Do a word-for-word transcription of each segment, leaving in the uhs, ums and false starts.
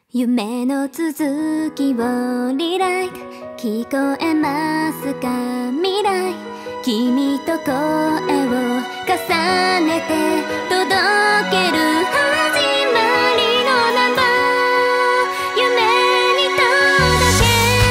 夢の続きをリライト聞こえますか未来、君と声を重ねて届ける始まりのナンバー、夢に届け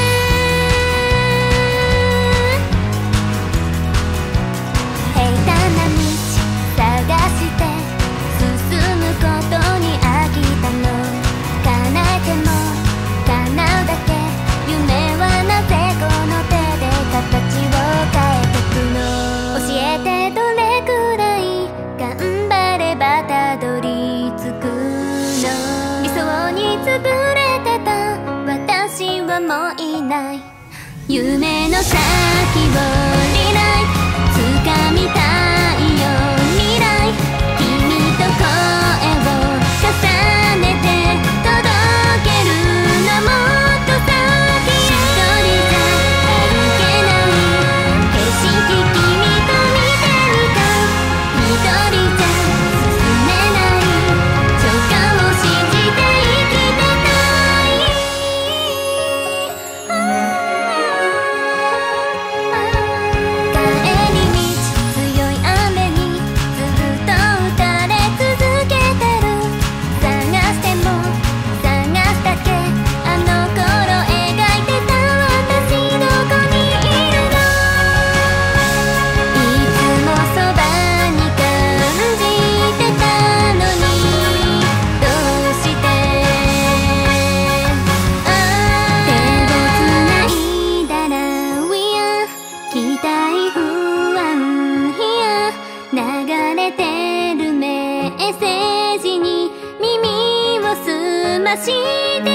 平坦な道探して進むことに飽きたの、叶えても叶うだけ、夢はなぜこの手で形を変えてくの、教えてどれくらい頑張ればたどり着くの、理想に潰れてた私はもういない、夢の先をリライト掴みたいよ未来、君と声を重ねて届けるの、もっと先へ一人じゃ歩けない景色、君と見てみたい、一人じゃ進めない直感を信じて生きてたい、帰り道強い雨にずっと打たれ続けてる、探しても探したけあの頃描いてた私どこにいるの、いつもそばに感じてたのにどうして手をつないだら We are 期待不安 Here 流れてるメッセージに耳を澄まして